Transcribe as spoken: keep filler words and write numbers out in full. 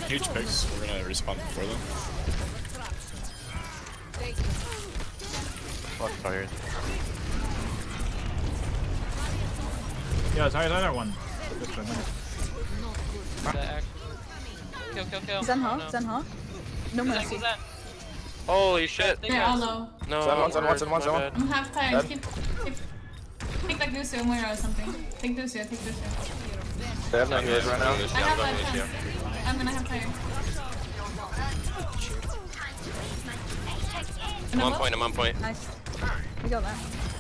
huge picks. We're gonna respawn before them. What fired? Yeah, sorry, another one. Just for a minute. Kill, kill, kill. Zen Oh, huh? no. Zen huh? No Zen, mercy. Zen. Holy shit! They're all low. No. Zen one, Zen one, Zen one, Zen one. my bad. I'm half tired. Keep, keep. Take like Lucio, Moira or something. Take Lucio, take Lucio. They have no healers right now. I have like ten. I'm gonna have tired. I'm on point, I'm on point. Nice. We got that.